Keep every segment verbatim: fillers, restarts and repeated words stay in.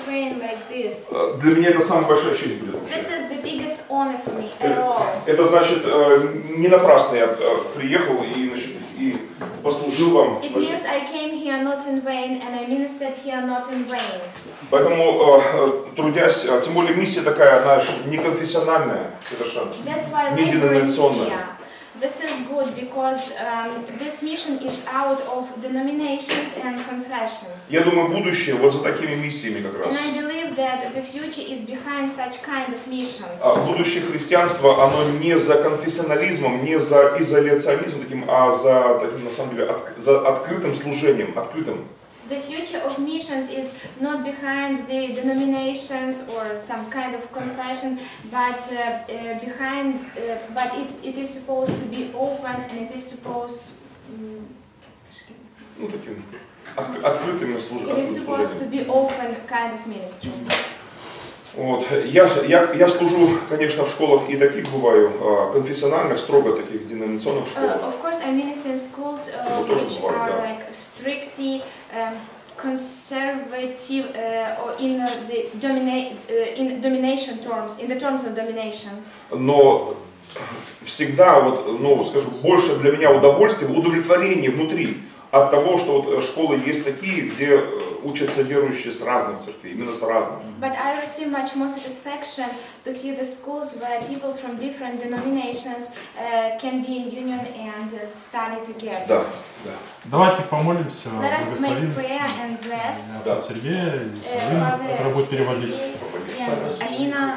praying like this. Для меня это самая большая честь будет. This is the biggest honor for me at all. Это значит, не напрасно я приехал и, значит, и послужил вам. It means I came here not in vain, and I ministered here not in vain. Поэтому, трудясь, тем более миссия такая, она неконфессиональная, совершенно, не деноминационная. This is good because um, this mission is out of denominations and confessions. Я думаю, будущее вот за такими миссиями как раз. And I believe that the future is behind such kind of missions. А будущее христианства, оно не за конфессионализмом, не за изоляционизмом таким, а за таким, на самом деле, от, за открытым служением, открытым. The future of missions is not behind the denominations or some kind of confession, but uh, uh, behind, uh, but it, it is supposed to be open and it is supposed. Um, ну таким от, открытым служением. It is supposed to be open kind of ministry. Вот. Я, я, я служу, конечно, в школах и таких бываю, конфессиональных, строго таких деноминационных школах. Uh, of course, I minister in schools uh, which are like strictly um, conservative uh, or in uh, the domina uh, in domination terms, in the terms of domination. Но всегда, вот, ну, скажу, больше для меня удовольствия, удовлетворения внутри от того, что вот школы есть такие, где учатся верующие с разных церквей, именно с разных. But I receive much more satisfaction to see the schools where people from different denominations uh, can be in union and uh, study together. Да, да. Давайте помолимся, Let us make благословим prayer and bless да. Сергея, и uh, который будет переводить. And Alina.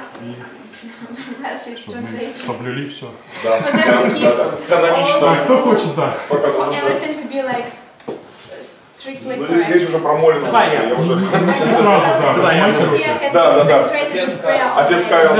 Чтобы соблюли все. Да, да, да, канонично. Кто хочет, да. For everything to be like strictly correct. Здесь уже промолено. Давай я уже. Сразу, да. Да, да, да. Отец Кайл.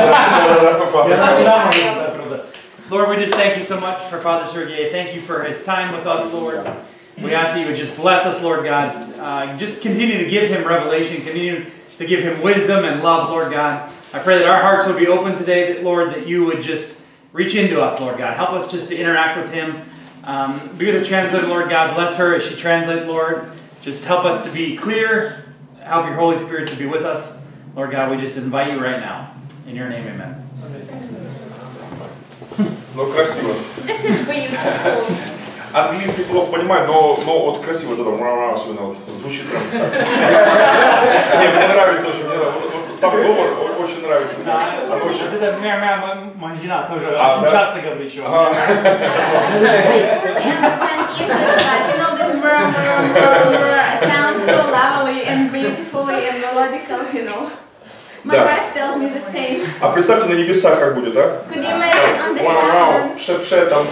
Lord, we just thank you so much for Father Sergey. Thank you for his time with us, Lord. We ask that you would just bless us, Lord God. Uh, just continue to give him revelation, continue to give him wisdom and love, Lord God. I pray that our hearts would be open today, that, Lord, that you would just reach into us, Lord God. Help us just to interact with him. Um, be with the translator, Lord God. Bless her as she translates, Lord. Just help us to be clear. Help your Holy Spirit to be with us. Lord God, we just invite you right now. In your name, amen. Ну, красиво. This is beautiful. Английский плохо понимаю, но, но вот красиво это там, особенно вот, звучит прям. Не, мне нравится очень, мне вот сам говор очень нравится. Это моя манжина тоже очень часто говорит еще. I understand English, but you know this murmur, murmur sounds so lovely and beautifully and melodical, you know. My да. wife tells me the same. А представьте на небесах как будет, а? Could you imagine on the Вау, heaven? шеп-шеп там.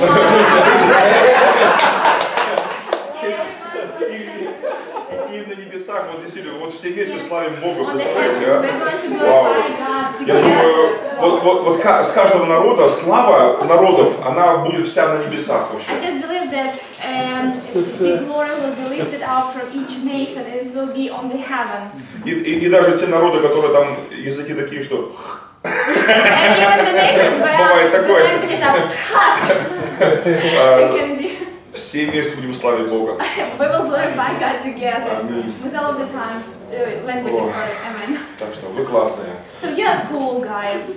И на небесах, вот действительно, вот все вместе славим Бога, представляете, а? Вау. Я думаю, вот, вот, вот с каждого народа слава народов, она будет вся на небесах вообще. I just believe that um, the glory will be lifted up from each nation and it will be on the heaven. И, и, и даже те народы, которые там языки такие, что And even the nations where the languages are hot. Все вместе будем славить Бога. We will glorify God together. Аминь. With all of the times, uh, languages are amen. Так что вы классные. So you are cool, guys.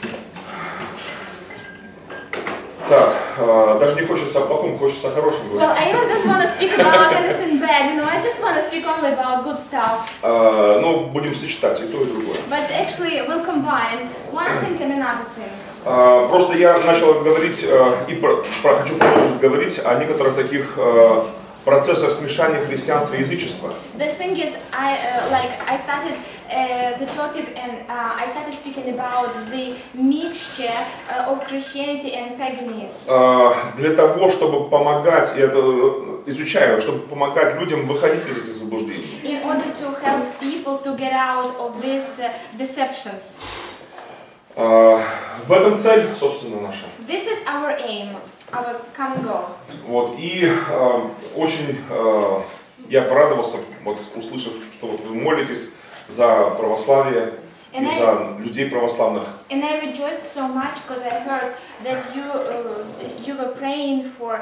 Так, э, даже не хочется о плохом, хочется о хорошем говорить. Well, I even don't want to speak about anything bad, you know, I just want to speak only about good stuff. Э, ну, будем сочетать и то, и другое. But actually, we'll combine one thing and another thing. Э, просто я начал говорить э, и про, про, хочу продолжить говорить о некоторых таких э, процессах смешания христианства и язычества. The thing is, I uh, like I started uh, the topic and uh, I started speaking about the mixture uh, of Christianity and paganism. Э, для того, чтобы помогать, я это изучаю, чтобы помогать людям выходить из этих заблуждений. In order to help people to get out of these uh, deceptions. Э, в этом цель, собственно, наша. This is our aim, our common goal. Вот, и э, очень э, я порадовался, вот, услышав, что вот вы молитесь за православие и And за I, людей православных. and I rejoiced so much because I heard that you uh, you were praying for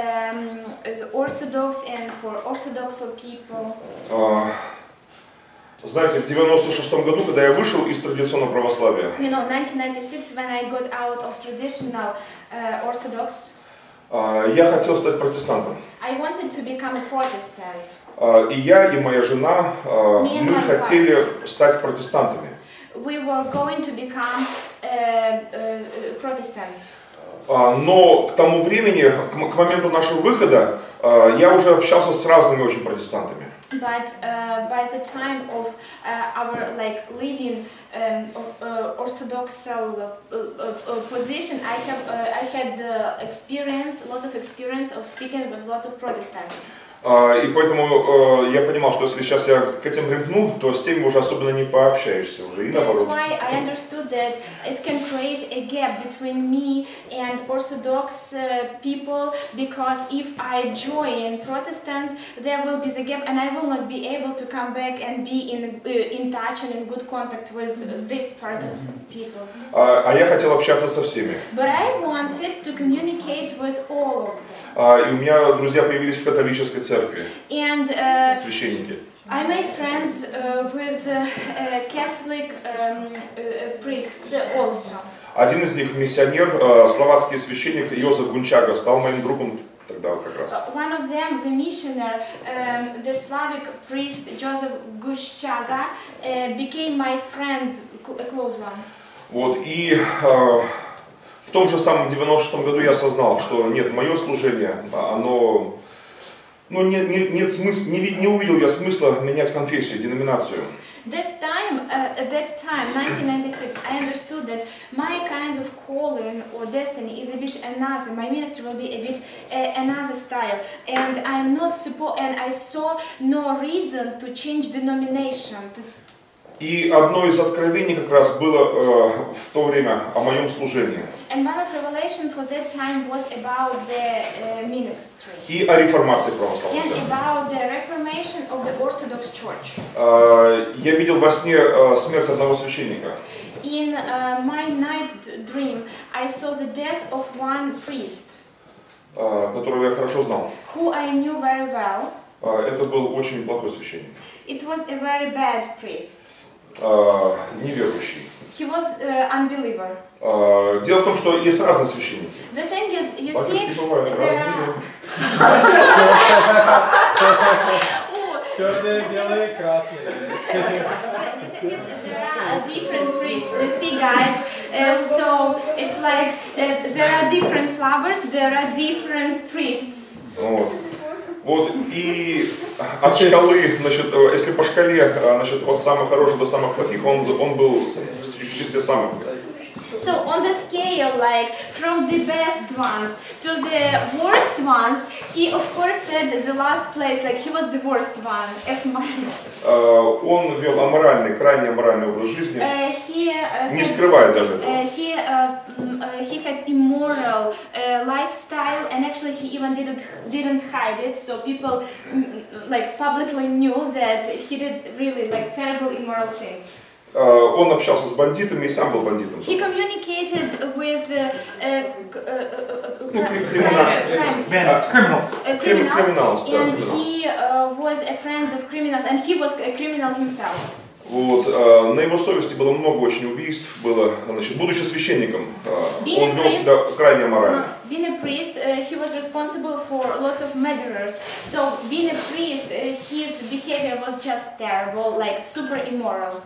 um, Orthodox and for Orthodox people. Э, Знаете, в девяносто шестом году, когда я вышел из традиционного православия, You know, nineteen ninety-six, when I got out of traditional uh, Orthodox, uh, я хотел стать протестантом. I wanted to become a Protestant. Uh, и я, и моя жена, uh, мы хотели стать протестантами. We were going to become uh, uh, Protestants. Uh, но к тому времени, к, к моменту нашего выхода, uh, я уже общался с разными очень протестантами. But uh, by the time of uh, our like living um, uh, orthodox uh, uh, uh, position, I have uh, I had uh, experience, lots of experience of speaking with lots of Protestants. Uh, и поэтому uh, я понимал, что если сейчас я к этим примкну, то с теми уже особенно не пообщаешься уже, и наоборот. That's why I understood that it can create a gap between me and Orthodox uh, people, because if I join Protestant, there will be the gap, and I will not be able to come back and be in uh, in touch and in good contact with this part of people. Uh, а я хотел общаться со всеми. But I wanted to communicate with all of them. Uh, и у меня друзья появились в католической церкви. And uh, Священники. I made friends uh, with uh, uh, Catholic um, uh, priests also. Один из них миссионер, uh, словацкий священник Йозеф Гунчага, стал моим другом тогда как раз. Uh, one of them, the missionary, um, the Slavic priest Joseph Gushchaga, uh, became my friend, a close one. Вот, и uh, в том же самом девяносто шестом году я осознал, что нет, мое служение, оно, ну, нет, нет, нет смысла, не, не увидел я смысла менять конфессию, деноминацию. This time, uh, at that time, nineteen ninety-six, I understood that my kind of calling or destiny is a bit another. My ministry will be a bit uh, another style, and I'm not supposed. And I saw no reason to change denomination. To И одно из откровений как раз было э, в то время о моем служении. And one of revelation for that time was about the uh, ministry. И о реформации православной And церкви. about the reformation of the Orthodox Church. Э, я видел во сне э, смерть одного священника. In uh, my night dream, I saw the death of one priest, э, которого я хорошо знал. who I knew very well. Э, это был очень плохой священник. It was a very bad priest. Э, неверующий. He was uh, unbeliever. Э, дело в том, что есть разные священники. The thing is, you Батюшки see, бывают there разные. are... Черные, белые, красные. The thing is, there are different priests. You see, guys. Uh, so it's like uh, there are different flowers. There are different priests. Вот. Вот, и от шкалы, значит, если по шкале, значит, от самых хороших до самых плохих, он, он был в числе самых. So on the scale, like from the best ones to the worst ones, he of course said the last place, like he was the worst one, F minus. Uh, он вел аморальный, крайне аморальный образ жизни, uh, he, uh, не had, скрывая даже этого. uh, he, uh, uh, he had immoral uh, lifestyle, and actually he even didn't didn't hide it. So people mm, like publicly knew that he did really like terrible immoral things. Uh, он общался с бандитами и сам был бандитом. He communicated with uh, uh, uh, uh, Ну, crimes, криминальные. Bandits, criminals. uh, criminals, Criminals, да, and criminals. he uh, was a friend of criminals, and he was a criminal himself. Вот, uh, на его совести было много очень убийств, было, значит, будучи священником, uh, он вел себя крайне аморально. Uh, being a priest, uh, he was responsible for lots of murderers. So being a priest, uh, his behavior was just terrible, like super immoral.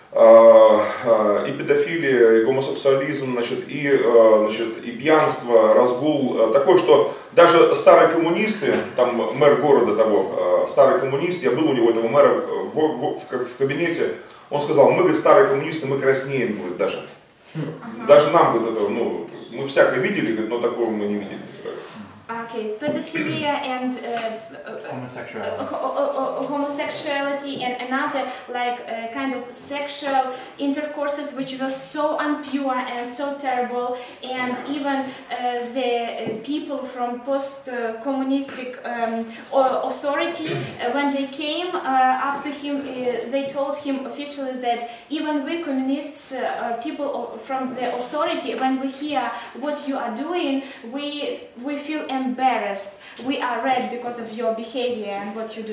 И педофилия, и гомосексуализм, значит, и, значит, и пьянство, разгул, такое, что даже старые коммунисты, там мэр города того, старый коммунист, я был у него, этого мэра, в, в, в кабинете, он сказал, мы, говорит, старые коммунисты, мы краснеем, говорит, даже. Uh-huh. Даже нам, говорит, это, ну, мы всякое видели, говорит, но такого мы не видели. Okay, pedophilia and uh, uh, Homosexuality. Uh, ho- uh, uh, homosexuality and another like uh, kind of sexual intercourses which were so impure and so terrible, and even uh, the uh, people from post-communistic um, authority, uh, when they came uh, up to him, uh, they told him officially that even we communists, uh, people from the authority, when we hear what you are doing, we we feel embarrassed. We are red because of your behavior and what you do.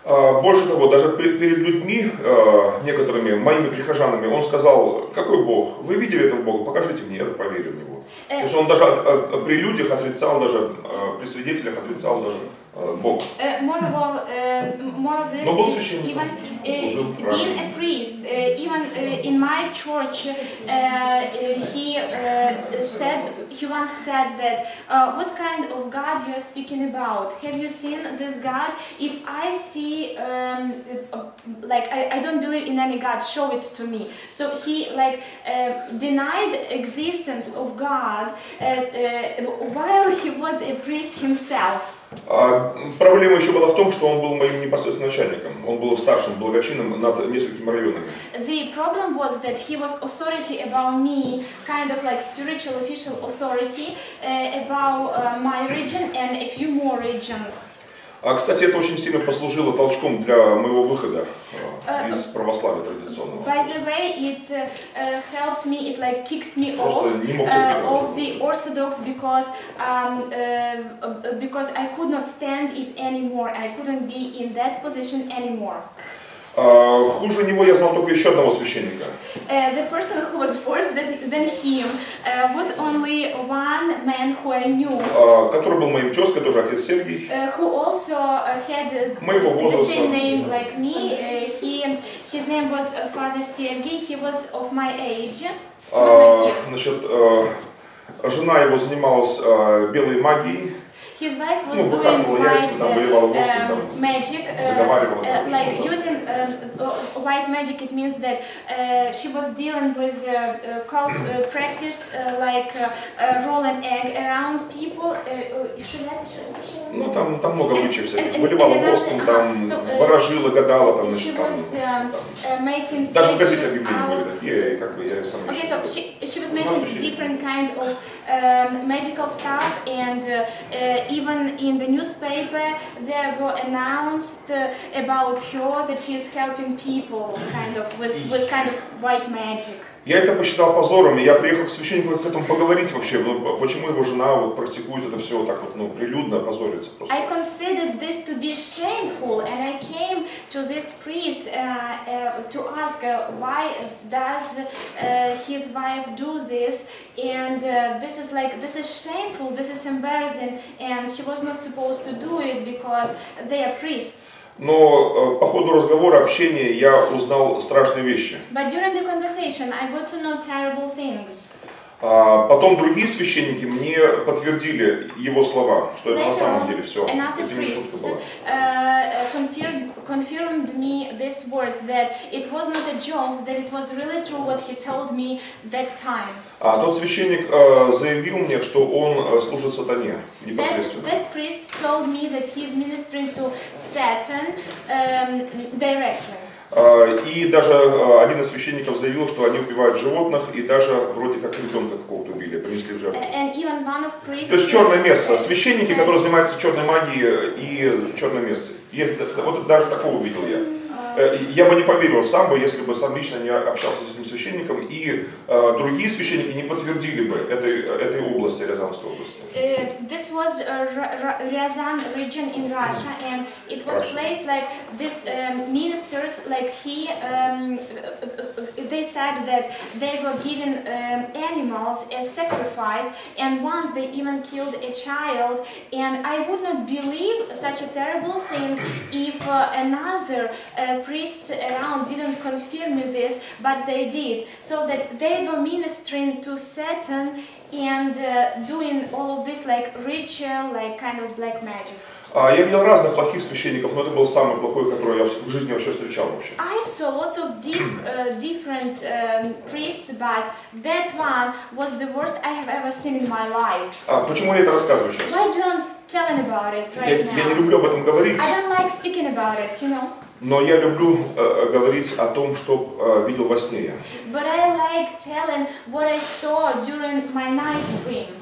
Больше того, даже перед людьми, некоторыми моими прихожанами, он сказал: какой Бог? Вы видели этого Бога? Покажите мне, я поверю в Него. То есть он даже при людях отрицал, даже при свидетелях отрицал даже Бога. Uh, more of all, uh, more of this, even uh, being a priest, uh, even uh, in my church, uh, he uh, said, he once said that, uh, what kind of God you are speaking about? Have you seen this God? If I see, um, like, I, I don't believe in any God, show it to me. So he, like, uh, denied existence of God uh, uh, while he was a priest himself. А проблема еще была в том, что он был моим непосредственным начальником. Он был старшим благочинным над несколькими районами. The problem was that he was authority about me, kind of like spiritual official authority uh, about uh, my region and a few more regions. А, кстати, это очень сильно послужило толчком для моего выхода uh, из православия традиционного. By the way, it uh, helped me, it like kicked me off uh, of the Orthodox because um, uh, because I could not stand it anymore. I couldn't be in that position anymore. Uh, хуже него я знал только еще одного священника. Uh, the person who was worse than him uh, was only one man who I knew. Uh, который был моим тезкой, тоже отец Сергий. Uh, who also uh, had uh, the same name like me. Uh, he, his name was uh, Father Sergey. He was of my age. He was uh, my peer. Значит, uh, жена его занималась uh, белой магией. His wife was ну, doing white uh, um, magic, uh, uh, like using uh, white magic. It means that uh, she was dealing with uh, uh, cult uh, practice, uh, like uh, uh, roll an egg around people. Ну там там много обычаев всяких. Выливала воском, там ворожила, гадала, там значит, там, даже в газетах Библии были такие, как бы я сам. Okay, so she she was making different kind of um, magical stuff and. Uh, uh, Even in the newspaper, there were announced uh, about her that she is helping people, kind of with with kind of white magic. Я это посчитал позором, и я приехал к священнику к этому поговорить вообще, ну, почему его жена вот практикует это все вот так вот, ну, прилюдно, позорится просто. I considered this to be shameful, and I came to this priest uh, uh, to ask uh, why does uh, his wife do this, and uh, this is like, this is shameful, this is embarrassing, and she was not supposed to do it because they are priests. Но по ходу разговора, общения я узнал страшные вещи. But during the conversation, I got to know terrible things. А потом другие священники мне подтвердили его слова, что это на самом деле все. Another priest uh, confirmed, confirmed me this word that it was not a joke, that it was really true what he told me that time. А тот священник uh, заявил мне, что он uh, служит сатане непосредственно. That, that priest told me that he is ministering to Satan um, directly. И даже один из священников заявил, что они убивают животных и даже вроде как ребенка какого-то убили, принесли в жертву. То есть черное место. Священники, которые занимаются черной магией и черное место. Вот даже такого видел я. Я бы не поверил сам бы, если бы сам лично не общался с этим священником, и э, другие священники не подтвердили бы этой, этой области, Рязанской области. Uh, this was a Ryazan region in Russia, and it was Russia. Placed like this um, ministers, like he, um, they said that they were giving um, animals as sacrifice, and once they even killed a child, and I would not believe such a terrible thing if uh, another uh, priests around didn't confirm me this, but they did, so that they were ministering to Satan and uh, doing all of this like ritual, like kind of black magic. Я видел разных плохих священников, но это был самый плохой, который я в жизни вообще встречал вообще. I saw lots of diff, uh, different um, priests, but that one was the worst I have ever seen in my life. А почему я это рассказываю сейчас? Why do I telling about it right now? Я не люблю об этом говорить. I don't like speaking about it, you know. Но я люблю э, говорить о том, что э, видел во сне я. But I like telling what I saw during my night dream.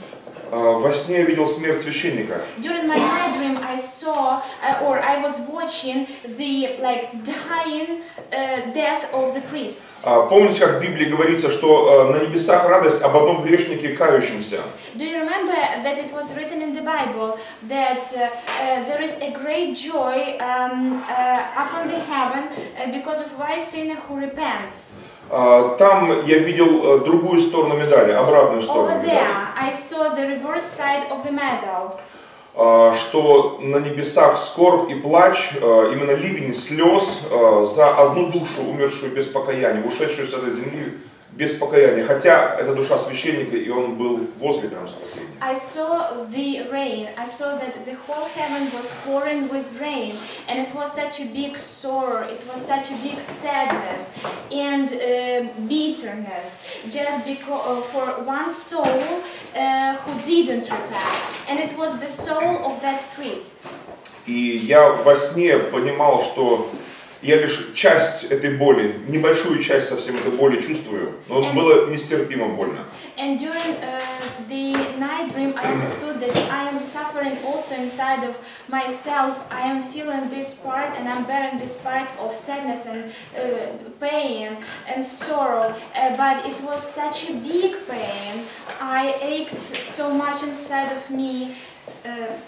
Во сне я видел смерть священника. During my night dream, I saw, uh, or I was watching the like dying uh, death of the priest. Помните, как в Библии говорится, что на небесах радость об одном грешнике кающемся? Do you remember that it was written in the Bible that uh, uh, there is a great joy um, uh, upon the heaven uh, because of wise sinner who repents? Там я видел другую сторону медали, обратную сторону Over медали. there, I saw the reverse side of the medal. Что на небесах скорбь и плач, именно ливень слез за одну душу, умершую без покаяния, ушедшую с этой земли без покаяния. Хотя это душа священника, и он был возле прям спасения. I saw the rain. I saw that the whole heaven was pouring with rain, and it was such a big sorrow. It was such a big sadness and uh, bitterness, just because uh, for one soul uh, who didn't repent, and it was the soul of that priest. И я во сне понимал, что я лишь часть этой боли, небольшую часть совсем этой боли чувствую, но and, было нестерпимо больно. And during uh, the night dream, I understood that I am suffering also inside of myself. I am feeling this part, and I'm bearing this part of sadness and uh, pain and sorrow. Uh, but it was such a big pain. I ached so much inside of me. Uh,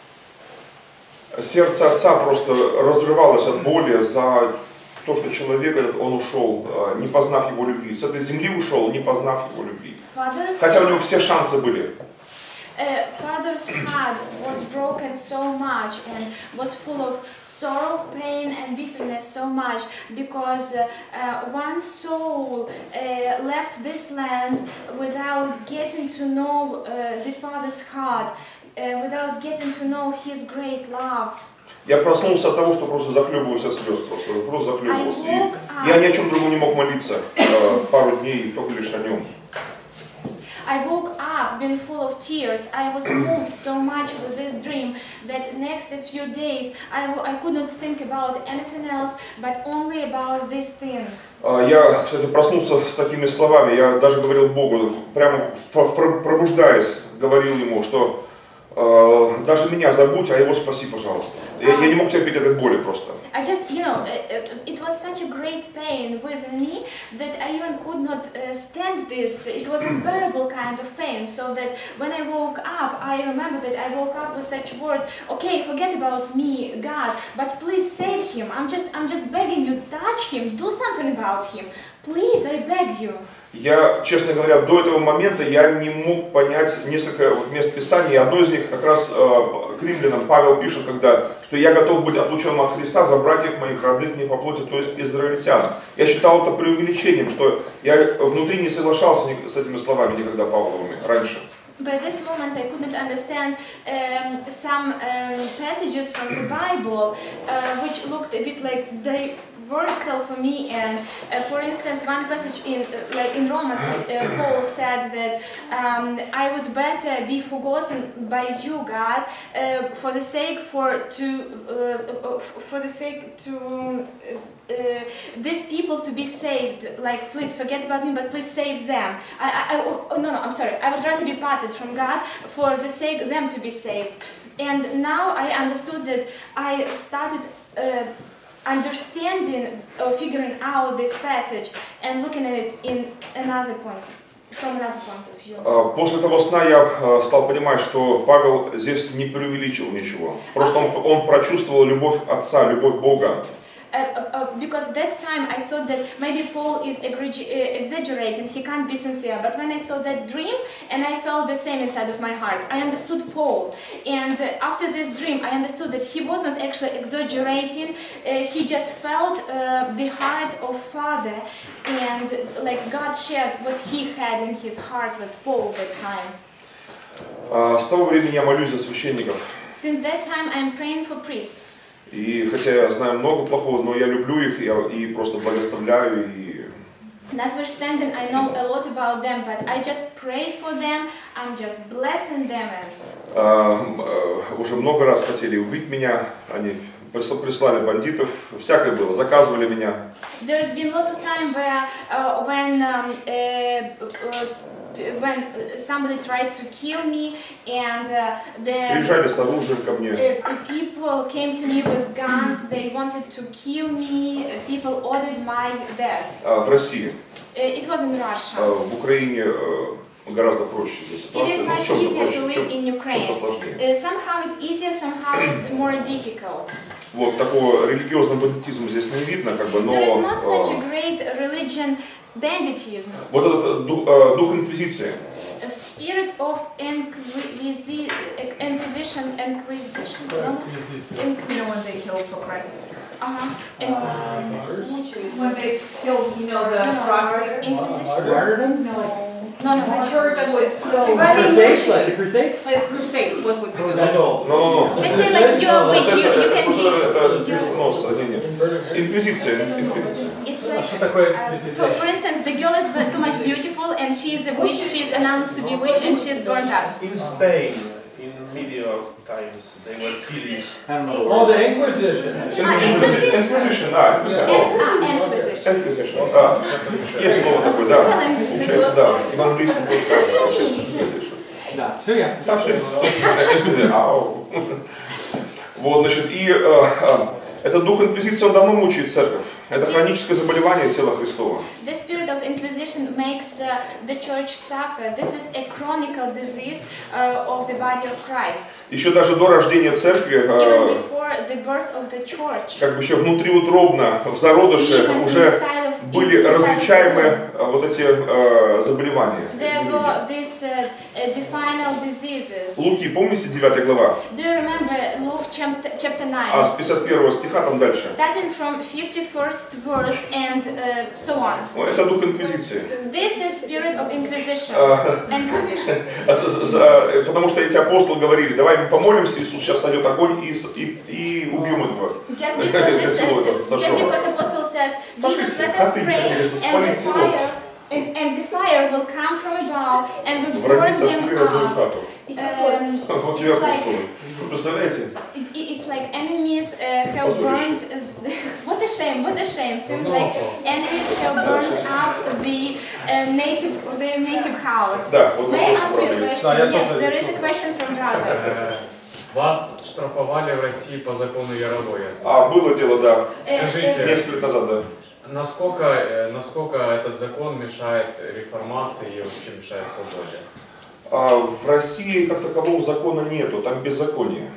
Сердце отца просто разрывалось от боли за то, что человек этот, он ушел, не познав его любви. С этой земли ушел, не познав его любви. Father's Хотя у него все шансы были. Uh, father's heart was broken so much and was full of sorrow, pain and bitterness so much because uh, uh, one soul uh, left this land without getting to know uh, the Father's heart. Uh, without getting to know His great love. Я проснулся от того, что просто захлебываюсь от слез, просто, просто захлебывался. И я ни о чем другом не мог молиться э, пару дней, только лишь о нем. I woke up being full of tears. I was moved so much with this dream that next a few days I, I could not think about anything else but only about this thing. Я, кстати, проснулся с такими словами. Я даже говорил Богу, прямо пробуждаясь, говорил Ему, что Uh, даже меня забудь, а его спаси, пожалуйста. Я, я не мог терпеть этой боли просто. I just, you know, it, it was such a great pain within me that I even could not uh, stand this. It was unbearable kind of pain. So that when I woke up, I remember that I woke up with such word. Okay, forget about me, God, but please save him. I'm just, I'm just begging you, touch him, do something about him. Please, I beg you. Я, честно говоря, до этого момента я не мог понять несколько мест Писания. Одно из них как раз э, к римлянам Павел пишет, когда, что я готов быть отлученным от Христа за братьев моих родных не по плоти, то есть израильтян. Я считал это преувеличением, что я внутри не соглашался с этими словами никогда Павловыми раньше. But at this moment I couldn't understand um, some um, passages from the Bible uh, which looked a bit like they versatile for me, and uh, for instance one passage in uh, like in Romans uh, Paul said that um, I would better be forgotten by you, God, uh, for the sake for to uh, for the sake to uh, uh, these people to be saved. Like, please forget about me, but please save them. I, I, I oh, no no I'm sorry, I would rather be parted from God for the sake of them to be saved. And now I understood that I started uh, understanding or figuring out this passage and looking at it in another point, from another point of view. После того сна я стал понимать, что Павел здесь не преувеличил ничего. Просто он, он прочувствовал любовь Отца, любовь Бога. Uh, uh, because that time I thought that maybe Paul is exaggerating, he can't be sincere. But when I saw that dream, and I felt the same inside of my heart, I understood Paul. And uh, after this dream, I understood that he was not actually exaggerating. Uh, he just felt uh, the heart of Father, and like God shared what he had in his heart with Paul that time. С того времени я молюсь за священников. Since that time, I am praying for priests. И хотя я знаю много плохого, но я люблю их я, и просто благословляю. И... Notwithstanding, I know a lot about them, but I just pray for them. I'm just blessing them. Uh, uh, уже много раз хотели убить меня, они прислали бандитов, всякое было, заказывали меня. There's been lots of time where uh, when um, uh, uh, when somebody tried to kill me, and uh, the Приезжали с оружием ко мне. uh, people came to me with guns. They wanted to kill me. People ordered my death. А, в России, Uh, it was in Russia. а, в Украине э, гораздо проще здесь It ситуация. is Ну, в much чем-то easier проще, to в чем- live in в чем-то Ukraine. сложнее. Uh, somehow it's easier, somehow it's more difficult. Вот такого религиозного бандитизма здесь не видно, как бы, но There is not such a э, great religion banditism. вот этот дух, э, дух инквизиции, A spirit of inquisi inquisition, inquisition, no? You know when they killed for Christ? Uh-huh. When they killed, you know, the cross. Inquisition? Martyrdom? No. No, no, The no. church that would kill. Crusades? Like the Crusades? Like crusades, what would they do? но, но, но. They say like you're a witch, you, you can Это be. крестоносцы, не, не. Инквизиция, инквизиция. It's like, Что такое uh, so инквизиция? for instance, the girl is too much beautiful and she is a witch, she is announced to be a witch and she is burned up. In Spain, in medieval times, they were killing. I don't know. Oh, the Inquisition. Инквизиция, да, инквизиция. Ah, Inquisition. Inquisition, да. Есть слово такое, да. Получается, да. И в английском тоже так получается. Inquisition. Да, все ясно. Да, все. Ау. Вот, значит, и э, э, этот дух инквизиции, он давно мучает церковь. Это хроническое заболевание тела Христова. The spirit of inquisition makes uh, the church suffer. This is a chronic disease uh, of the body of Christ. Еще даже до рождения церкви, Even э, before the birth of the church. как бы еще внутриутробно, в зародыше Even уже inside of- были inside of различаемы the э, вот эти э, заболевания. There were these uh, uh, definal diseases. Луки, помните, девятая глава? Do you remember Luke chapter, chapter А с nine? пятьдесят первого стиха там дальше. Starting from fifty-first verse and uh, so on. Ну, это дух инквизиции. This is spirit of inquisition. А, Inquisition. а с- с- с- потому что эти апостолы говорили, давай мы помолимся, Иисус сейчас сойдет огонь и, с- и, и убьем этого. Just because this, Всего uh, этого just сожжем. because apostle says, Jesus, Послушайте, let us как pray, видите, and the спалить село. fire, and, and the fire will come from above, and will Враги burn сожгли them родную up. хату. Um, Вот it's тебе like, апостолы. Вы представляете? it, it's like enemies uh, have burned. Uh, what a shame! What a shame! Seems like enemies have burned up the uh, native, the native house. Да, вот May I вопрос ask you a правда есть. question? Да, я Yes, тоже there is a слышал. question from brother. Вас штрафовали в России по закону Яровой, я знаю. А, было дело, да. Uh, uh, Скажите, Несколько лет назад, да. насколько, э, насколько этот закон мешает реформации и вообще мешает свободе? А, в России как такового закона нету, там беззаконие.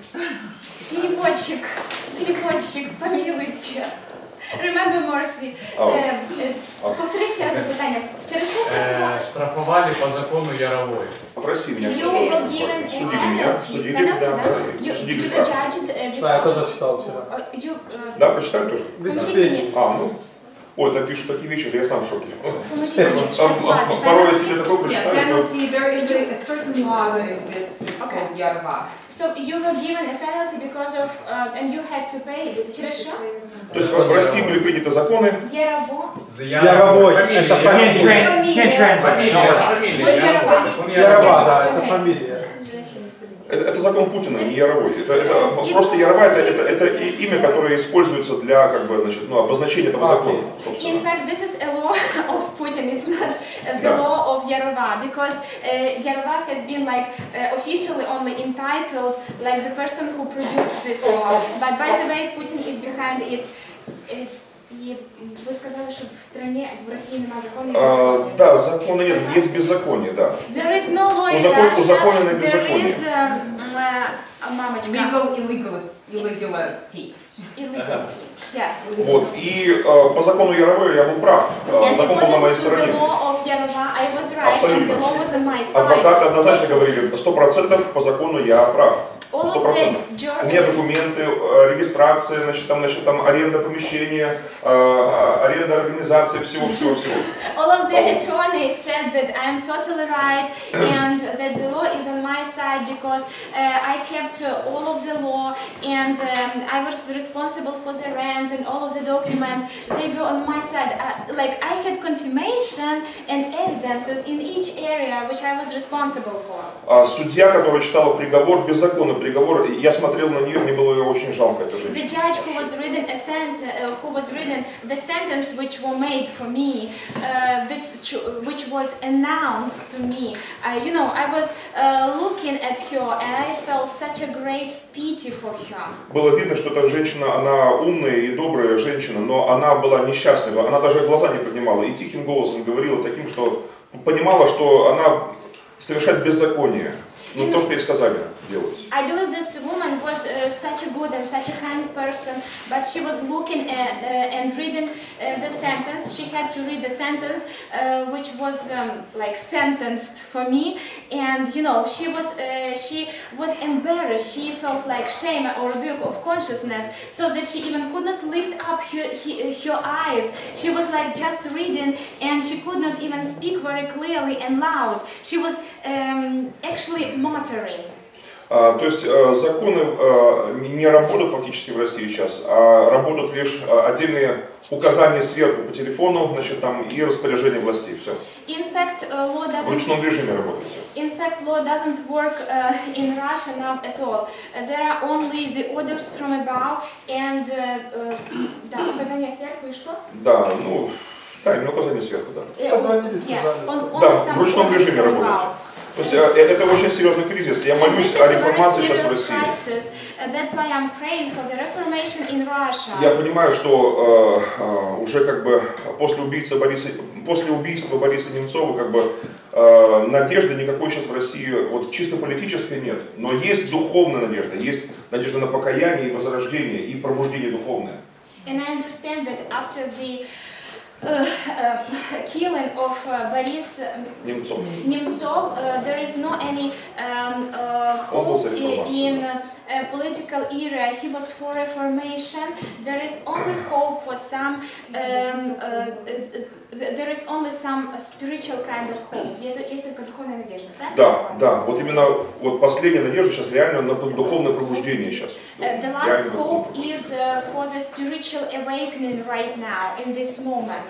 Переводчик, переводчик, помилуйте. Remember mercy. А, Е, е, а. Повтори ще раз запитання. Через що Э, страхували? штрафовали по закону Яровой. В России меня You were given a судили меня, penalty. судили, Penalty, да, да? да, You, судили you штраф. judged, uh, Да, я because тоже of- читал вчера. uh, you, uh, Да, прочитали тоже? Поможіть мені. А, ну. Ой, там пишут такие вещи, я сам в шоке. Поможіть мені А, штрафувати. а, Порой, Penalty. если такое Yeah, прочитаешь, то... penalty, there is a, a certain law that exists, it's Okay. called Yarva. So you were given a penalty because of, uh, and you had to pay. Через що? То есть в России были приняты законы, Ярово. За Яровой, Фамилия, это You can't, фамилия. tran- you can't translate. Фамилия, No. это фамилия. Вот Яровой. Ярова. Закон Ярова, Яровой. да, это Окей. фамилия. это, это закон Путина, не Яровой. Это, это It's- просто Ярова это, это, это и- имя, которое используется для как бы, значит, ну, обозначения этого закона, In собственно. fact, this is a law of Putin. It's not uh, the Yeah. law of Yarova, because uh, Yarova has been like uh, officially only entitled like the person who produced this law. But by the way, Putin is behind it. Uh, И вы сказали, что в стране, в России нема законов. А, да, закона нет, есть беззаконие, да. There is no law in Узакон- Russia. узаконенное There беззаконие. is, um, uh, мамочка. Legal, illegal, illegality. Illegality. Yeah. Вот, и э, по закону Яровой я был прав. Э, And закон был на according моей to the стороне. law of Yarova, I was right, and Абсолютно. the law was on my side. Адвокаты однозначно говорили, сто процентов по закону я прав. All Сто of the процентов. У меня jur- документы, э, регистрация, значит, там, значит, там аренда помещения, э, аренда организации, всего-всего-всего. all of the attorneys said that I am totally right and that the law is on my side because uh, I kept uh, all of the law and um, I was responsible for the rent and all of the documents. They were on my side. Uh, like I had confirmation and evidences in each area which I was responsible for. А судья, которая читала приговор, беззаконный приговор, я смотрел на нее, мне было ее очень жалко, эту The женщину. judge who was reading a sent uh, who was reading the sentence which were made for me, uh, uh, which, which was announced to me. Uh, you know, I was uh, looking at her and I felt such a great pity for her. Было видно, что эта женщина, она умная и добрая женщина, но она была несчастной, она даже глаза не поднимала и тихим голосом говорила таким, что понимала, что она совершает беззаконие. Ну, то, что ей сказали делать. I believe this woman was uh, such a good and such a kind person, but she was looking at uh, and reading uh, the sentence. She had to read the sentence, uh, which was um, like sentenced for me, and you know, she was uh, she was embarrassed. She felt like shame or rebuke of consciousness, so that she even could not lift up her, her, her eyes. She was like just reading, and she could not even speak very clearly and loud. She was um, actually muttering. А, то есть а, законы а, не, не работают фактически в России сейчас, а работают лишь а, отдельные указания сверху по телефону, значит, там и распоряжение властей, все. In fact, uh, law doesn't. В ручном режиме работает все. In fact, law doesn't work uh, in Russia now at all. Uh, there are only the orders from above and uh, uh, да, указания сверху и что? Да, ну, да, именно указания сверху, да. Позвоните, Yeah, сказали. on, Да, only some в ручном orders режиме from работает. above. То есть это очень серьезный кризис. Я And молюсь this о is a very реформации сейчас в serious России. crisis. Uh, that's why I'm praying for the reformation in Russia. Я понимаю, что э, э, уже как бы после убийцы Бориса, после убийства Бориса Немцова как бы э, надежды никакой сейчас в России вот чисто политической нет, но есть духовная надежда, есть надежда на покаяние и возрождение и пробуждение духовное. And I understand that after the uh, uh, killing of uh, Boris Немцов. Nemtsov, uh, there is no any um, uh, hope за i- реформацию, in да. a political era. He was for reformation. There is only hope for some. Um, uh, uh, th- there is only some uh, spiritual kind of hope. Есть есть только духовная надежда, правильно? Да, да, вот именно вот последняя надежда сейчас реально на духовное пробуждение сейчас. Uh, the last Реально hope is uh, for the spiritual awakening right now, in this moment.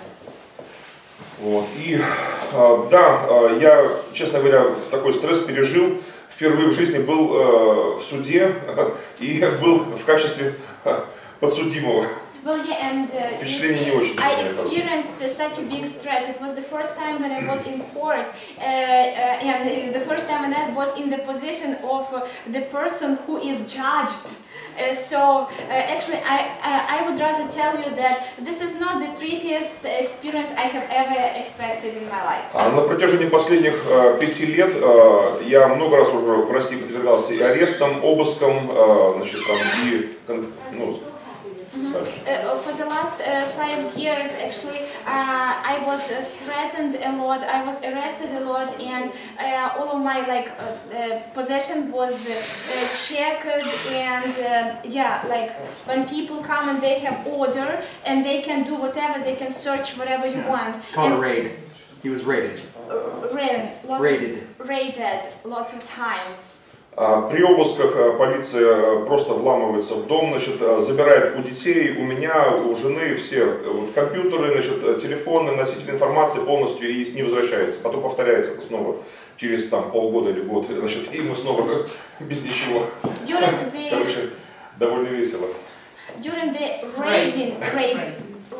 Вот. И э, да, э, я, честно говоря, такой стресс пережил. Впервые в жизни был э, в суде э, и был в качестве э, подсудимого. Well, yeah, and uh, you Впечатление не see, очень, I честно говоря, experienced uh, such a big stress. It was the first time when I was in court, uh, uh, and the first time when I was in the position of uh, the person who is judged. Uh, so uh, actually, I, I I would rather tell you that this is not the prettiest experience I have ever expected in my life. А на протяжении последних э, пяти лет э, я много раз уже в России подвергался и арестам, обыскам, э, значит, там, и кон- ну, дальше. Uh, for the last uh, five years, actually, uh, I was uh, threatened a lot. I was arrested a lot, and uh, all of my like uh, uh, possession was uh, uh, checked. And uh, yeah, like when people come and they have order, and they can do whatever, they can search whatever you want. It's called a And, raid. He was raided. uh, raided, lots Raided. Of, raided lots of times. А при обысках э, полиция просто вламывается в дом, значит, э, забирает у детей, у меня, у жены все э, вот, компьютеры, значит, э, телефоны, носители информации полностью и не возвращается. Потом повторяется это снова через там, полгода или год, значит, и мы снова без ничего. During the Короче, довольно весело. During the raiding, raid,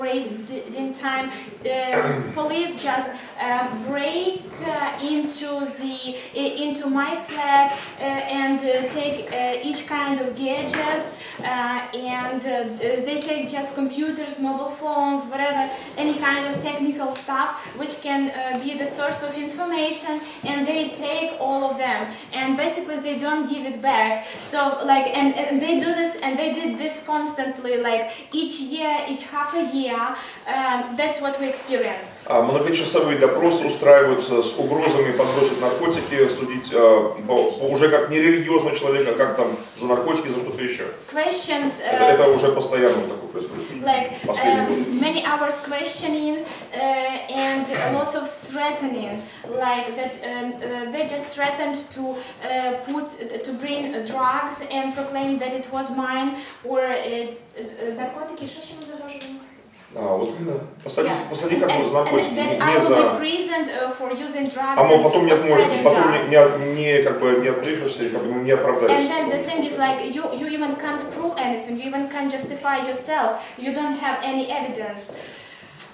raiding time, uh, police just uh, break uh, into the uh, into my flat uh, and uh, take uh, each kind of gadgets uh, and uh, they take just computers, mobile phones, whatever, any kind of technical stuff which can uh, be the source of information, and they take all of them and basically they don't give it back. So like and, and they do this and they did this constantly, like each year, each half a year. Um, that's what we experienced. А многочасовые допросы устраиваются с угрозами подбросить наркотики, судить а, по- по- уже как нерелигиозного человека, как там за наркотики, за что-то еще. Questions. Это, Uh, это уже постоянно уже такое происходит. like Последние годы. um, many hours questioning uh, and lots of threatening, like that um, uh, they just threatened to uh, put to bring uh, drugs and proclaim that it was mine or uh, uh, наркотики. Что еще называешь? А, вот именно. Посадить, Yeah. посадить как And, за наркотики, and не, that I не will за... be prisoned uh, for using drugs А мол, and потом не for отмоешь, spreading потом не, drugs. не, не, как бы, не отбрешешься, и как бы не And оправдаешься. then the thing is like you, you even can't prove anything, you even can't justify yourself, you don't have any evidence.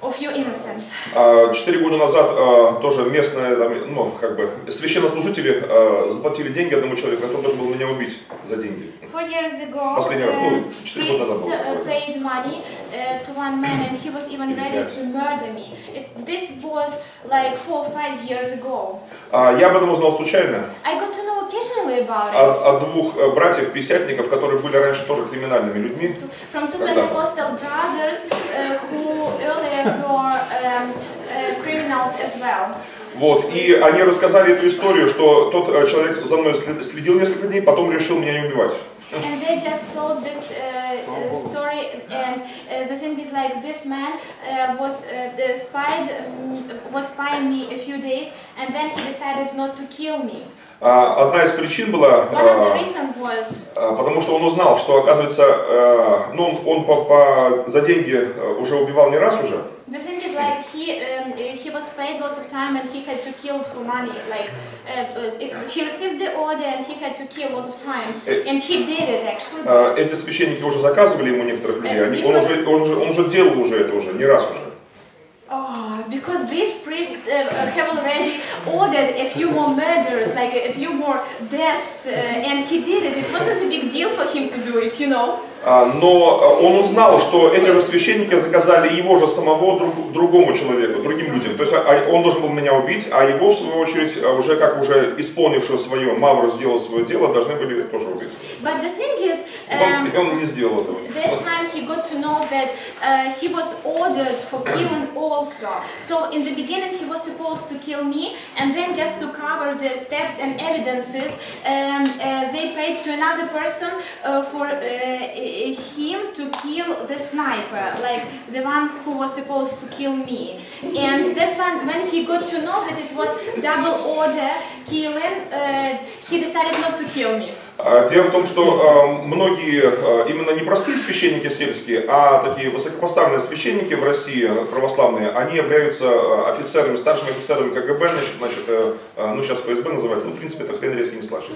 of your innocence. Четыре года назад uh, тоже местные, там, ну, как бы, священнослужители uh, заплатили деньги одному человеку, который должен был меня убить за деньги. Four years ago, Последний раз, ну, uh, четыре года назад priests было. uh, paid money uh, to one man, and he was even ready to murder me. It, this was like four or five years ago. Uh, я об этом узнал случайно. I got to know occasionally about it. От, от двух uh, братьев-пятидесятников, которые были раньше тоже криминальными людьми. From two Pentecostal brothers uh, who earlier were um, uh, criminals as well. Вот, и они рассказали эту историю, что тот uh, человек за мной следил несколько дней, потом решил меня не убивать. And they just told this uh, uh, story, and uh, the thing is like this man uh, was uh, spied, um, was spying me a few days, and then he decided not to kill me. Одна из причин была, One of the reason was, потому что он узнал, что, оказывается, ну, он по, по, за деньги уже убивал не раз уже. The thing is like he um, he was paid lots of time and he had to kill for money. Like uh, uh, he received the order and he had to kill lots of times, and he did it actually. Эти священники уже заказывали ему некоторых людей. Они, он, уже, он, уже, он уже делал уже это уже не раз уже. Oh, because these priests uh, have already ordered a few more murders, like a few more deaths, uh, and he did it. It wasn't a big deal for him to do it, you know. Но он узнал, что эти же священники заказали его же самого друг, другому человеку, другим людям. То есть он должен был меня убить, а его, в свою очередь, уже как уже исполнившего свое, Мавр сделал свое дело, должны были тоже убить. But the thing is, um, он, он не сделал этого. That time he got to know that uh, he was ordered for killing also. So in the beginning he was supposed to kill me, and then just to cover the steps and evidences, um, uh, they paid to another person uh, for uh, him to kill the sniper, like the one who was supposed to kill me. And that's when, when he got to know that it was double order killing, uh, he decided not to kill me. Дело в том, что э, многие, э, именно не простые священники сельские, а такие высокопоставленные священники в России, православные, они являются офицерами, старшими офицерами КГБ, значит, значит э, ну сейчас ФСБ называется, ну в принципе это хрен резкий не слышит.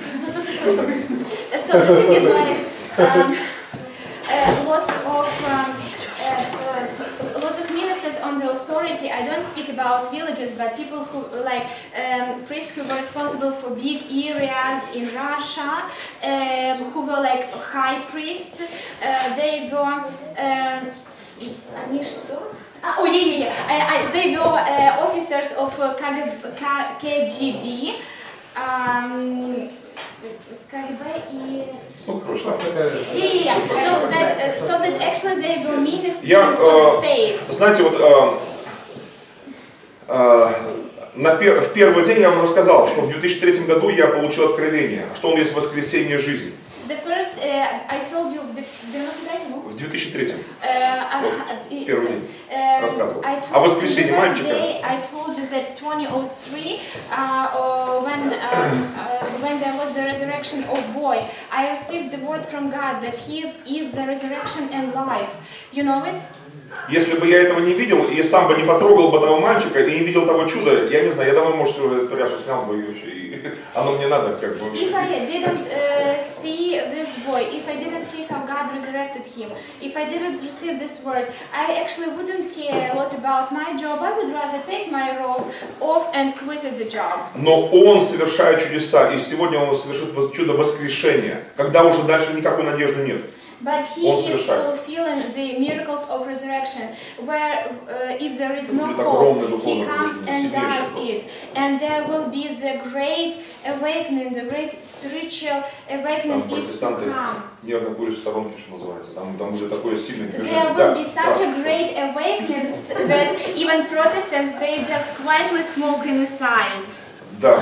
So the thing is like, um, uh, lots of um, uh, lots of ministers on the authority. I don't speak about villages, but people who like um, priests who were responsible for big areas in Russia, um, who were like high priests. Uh, they were. Um, Oh yeah, yeah, yeah. I, I, they were uh, officers of uh, K G B. Um, Ну, хорошо. Yeah, yeah, yeah. So that, uh, so that actually they were ministering for the state. Знаете, вот э, э, на пер, в первый день я вам рассказал, что в две тысячи третьем году я получил откровение, что он есть воскресение жизни. The first, uh, I told you, the, the в две тысячи третьем. Uh, uh, первый день. Uh, рассказывал. А воскресенье мальчика. I told you that twenty oh three, uh, uh, when, um, uh, when there was the resurrection of boy, I received the word from God that He is, is the resurrection and life. You know it? Если бы я этого не видел, и сам бы не потрогал бы того мальчика, и не видел того чуда, я не знаю, я давно, может, эту рясу снял бы, и оно мне надо, как бы. If I didn't uh, see this boy, if I didn't see how God resurrected him, if I didn't receive this word, I actually wouldn't care a lot about my job. I would rather take my robe off and quit the job. Но он совершает чудеса, и сегодня он совершит чудо воскрешения, когда уже дальше никакой надежды нет. But he is fulfilling the miracles of resurrection, where uh, if there is no hope, he comes and does it. And there will be the great awakening, the great spiritual awakening is to come. Нервная буря в сторонке, что называется. Там, там будет такое сильное движение. There will be such a great awakening that even Protestants, they just quietly smoke in the side. Да.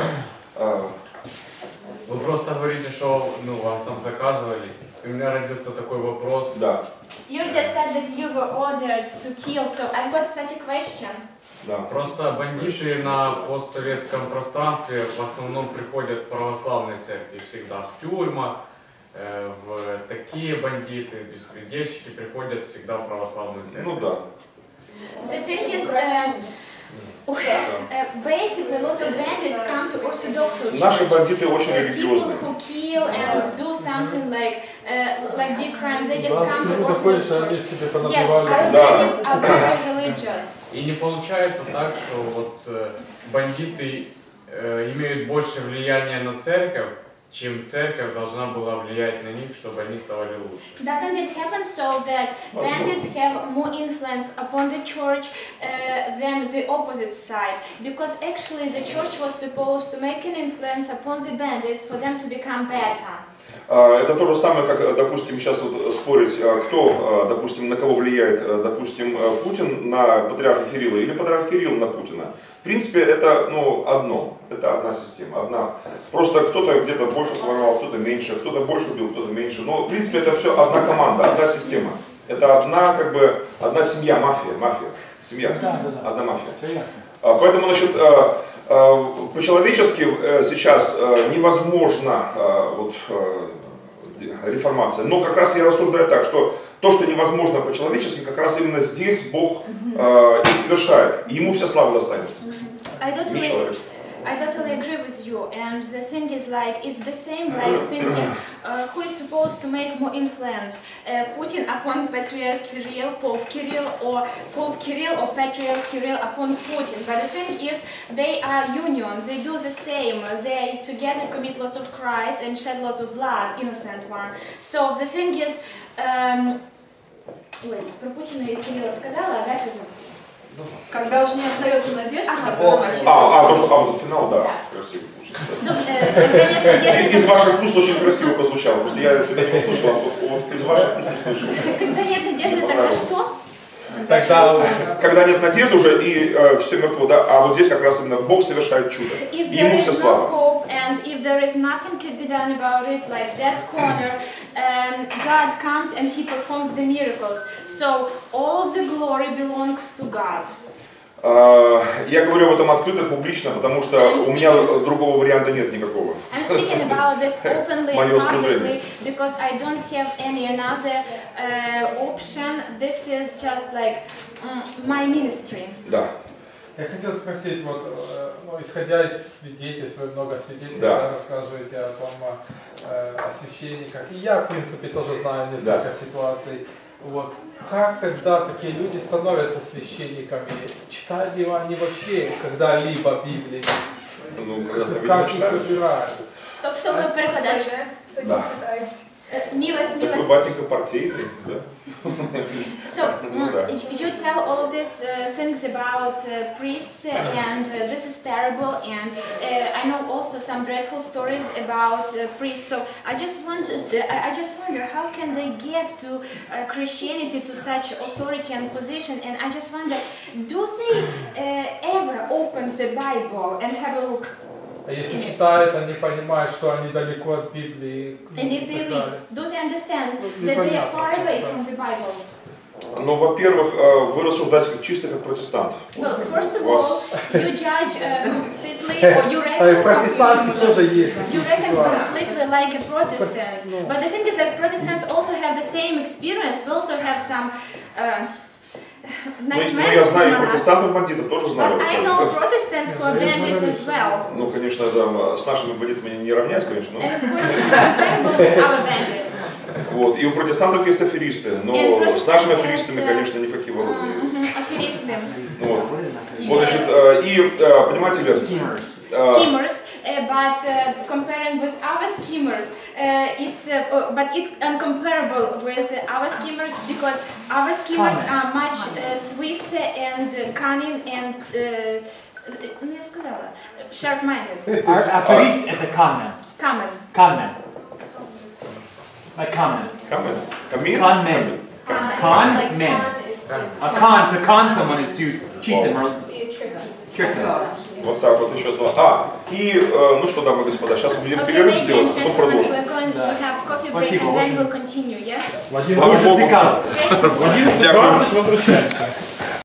Вы просто говорите, что ну, вас там заказывали. У меня родился такой вопрос. Да. You just said that you were ordered to kill, so I've got such a question. Да. Просто бандиты на постсоветском пространстве в основном приходят в православные церкви всегда. В тюрьмах, э, в такие бандиты, беспредельщики приходят всегда в православную церковь. Ну да. The thing is, uh, uh, basically lots of bandits come to Orthodox Church. Наши бандиты очень религиозные. People who kill and do something like uh, like big crime. They just come to Почему-то Orthodox ходишь, они Church. себе Yes, понабивали. our Да. bandits are very religious. И не получается так, что вот э, бандиты э, имеют больше влияния на церковь, чем церковь должна была влиять на них, чтобы они ставали лучше. Doesn't it happen so that bandits have more influence upon the church uh, than the opposite side? Because actually the church was supposed to make an influence upon the bandits for them to become better. Это то же самое, как, допустим, сейчас вот спорить, кто, допустим, на кого влияет, допустим, Путин на патриарха Кирилла или патриарх Кирилл на Путина. В принципе, это, ну, одно, это одна система, одна. Просто кто-то где-то больше своровал, кто-то меньше, кто-то больше убил, кто-то меньше. Но, в принципе, это все одна команда, одна система. Это одна, как бы, одна семья, мафия, мафия, семья, Да, да, да. одна мафия. Все ясно. Поэтому, значит, по-человечески сейчас невозможно вот, реформация. Но как раз я рассуждаю так, что то, что невозможно по-человечески, как раз именно здесь Бог и совершает. И ему вся слава достанется. Не человек. I totally agree with you, and the thing is like, it's the same like thinking uh, who is supposed to make more influence, uh, Putin upon Patriarch Kirill, Pope Kirill, or Pope Kirill or Patriarch Kirill upon Putin. But the thing is, they are union, they do the same, they together commit lots of crimes and shed lots of blood, innocent one. So the thing is, um, ой, про Путина и Кирилла сказала, а дальше забыла. Когда уже не остается надежды, Ага. А, а, то, что, а, вот финал, да, красиво. So, uh, когда нет надежды, Из ваших уст очень красиво прозвучало, просто я себя не услышал, а вот, вот из ваших уст услышал. когда нет надежды, тогда что? Тогда Когда нет надежды уже и э, все мертво, да, а вот здесь как раз именно Бог совершает чудо. If И there ему вся is no слава. hope and if there is nothing could be done about it, like that corner, um, God comes and He performs the miracles. So all of the glory belongs to God. Э, Я говорю об этом открыто, публично, потому что у меня другого варианта нет никакого. I'm speaking about this openly Мое and служение. publicly because I don't have any another uh, option. This is just like um, my ministry. Да. я хотел спросить, вот, э, ну, исходя из свидетельств, вы много свидетельств Да. да, рассказываете о том, э, о священниках, и я, в принципе, тоже знаю несколько Да. ситуаций. Вот. Как тогда такие люди становятся священниками? Читали ли они вообще когда-либо Библию? Ну, когда-то, видимо, Как их читали. выбирают? Стоп, стоп, стоп, перекладач. Да. Милость, Такой милость. батенька партийный, да. So, Ну, mm, да. you tell all of these uh, things about uh, priests, and uh, this is terrible, and uh, I know also some dreadful stories about uh, priests. So I just want to, I I just wonder how can they get to uh, Christianity to such authority and position? And I just wonder, do they uh, ever open the Bible and have a look? А если читают, они понимают, что они далеко от Библии. And if they read, do they understand that they are far away from the Bible? Ну, во-первых, э, вы рассуждаете как чисто как протестант. Well, first of У all, вас- you judge uh, completely, or you А и reckon, протестанты тоже есть. you reckon completely like a Protestant. But the thing is that Protestants also have the same experience. We also have some uh, Ну, nice ну, men я знаю, и among us. протестантов, бандитов тоже знаю. But I know Protestants who are bandits as well. Ну, конечно, да, с нашими бандитами не равнять, конечно. And of course it's incomparable with our bandits. Вот. И у протестантов есть аферисты, но And с нашими Protestant аферистами, has, uh, конечно, ни в какие ворота. Mhm, аферисты. Вот. Вот, значит, э, и, э, понимаете ли, э, Schemers, uh, but uh, comparing with our schemers, uh, it's uh, uh, but it's uncomparable with our schemers because our schemers Cunning. are much uh, swifter and uh, cunning and uh, ну я сказала, sharp-minded, Аферист — это conman. common. Conman. Like conman. камен, камин, Conman. Con men. A con, to con someone is to cheat them or trick them. Вот так вот еще слова. А, и, э, ну что, дамы и господа, сейчас будем Okay, перерыв ladies and сделать, потом gentlemen, продолжим. we're going to have coffee break Спасибо, and then очень. we'll continue, yeah? В Слава одиннадцать Богу. Цикало. Great. двадцать возвращаемся.